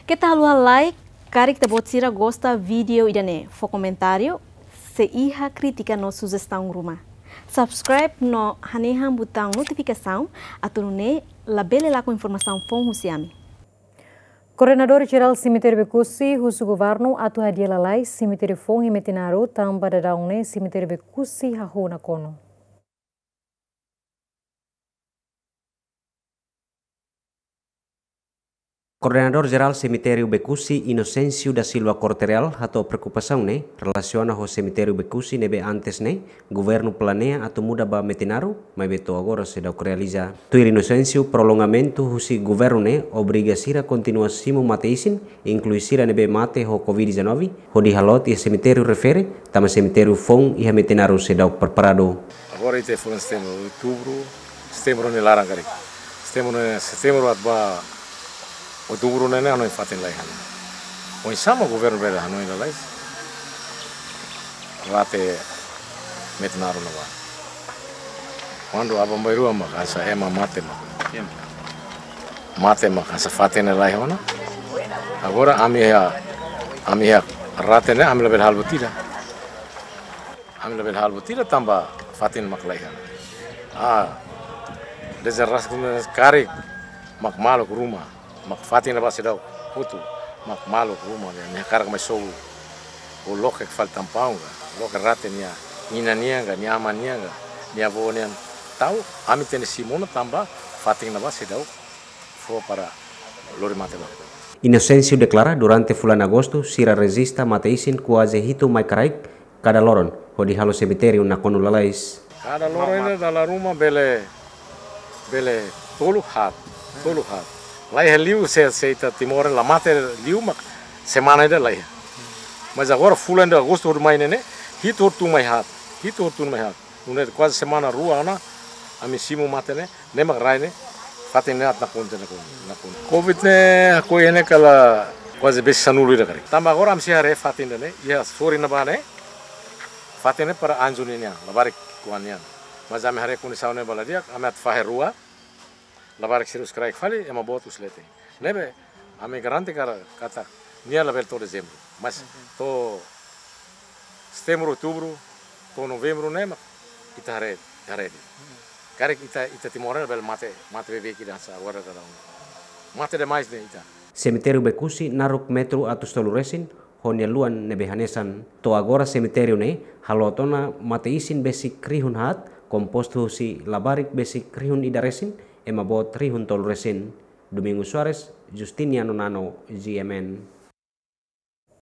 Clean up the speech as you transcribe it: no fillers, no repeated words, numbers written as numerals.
Kita halua like, kari kita bot sira gosta video idane, fo comentário, se iha crítica no sugestão rumah. Subscribe no hanehan botão notificação, aturune labele lá com informação fon husiami. Coordenador-Geral Cemitério Becusi, Husu Governo, atu hadia lalai, Cemitério Fong e Metinaru, tamba dadaune, Cemitério Becusi, hahu na kono. Coordenador-Geral Cemitério Becusi Inocêncio da Silva Corterel atau preocupação né relaciona ao Cemitério Becusi nebe antes né governo planeia atau muda ba Metinaru mas beto agora se dá realiza tuir Inocêncio prolongamento husi governo né obriga sira continuação mateisin inclui sira nebe mate ho Covid-19 ho di halot e cemitério refere tama cemitério Fong e Metinaru se dá preparado agora ite foi setembro outubro setembro ne larang kali setembro atba outubro nene ano infatin lai hana. O sama governo bela hano ila lai. Rate Metinaru nawa. Quando abang baru ama kasa ema mate ma kasa fatin lai hona. Agora ami ya rate ne ami lebel hal butida. Ami lebel hal butida tamba fatin mak lai hana. Desa ras kari mak maluk rumah. Mak fatin na ba si daw puto mak malo rumah niya karag may so o loke faltan paunga loke rate niya niya ga nyaman niya bo niya tau ami tene simona tamba fatin na ba si daw fo para lori mate ba. Inocêncio declara durante bulan agosto sira resista mateisin quase hito mai karaik kada loron ho di halo cemitério na kono lalais kada loron ina dalla rumah bele tolu hat lai liu se timor la mate liu mak semana ida lai mas agora fulan de agosto mai nene hito tu mai hat une quase semana rua na ami simu mate ne mak rai ne fatin ne at na konte covid ne ko ene kala quase bes sanulu ida kari tamba agora am siare fatin ne ya sori na bane fatin ne para anjuni nya labarik kuania mas ami hare kuni saune baladia amat fahe rua labarik sirus kraik fali ema botus lete nebe ame garanti kata nia label to dezembro mas to setembro outubro to novembro nema kita hare kare kita timore label mate bebe kita sa agora kada mate demais ne ita cemitério Becusi naruk metro atus toluresin honia luan nebe hanesan to agora cemitério ne halotona mate isin basic krihun hat komposto si labarik basic krihun idaresin ema bot rihun tol resin Domingo Suarez, Justiniano Nano, GMN.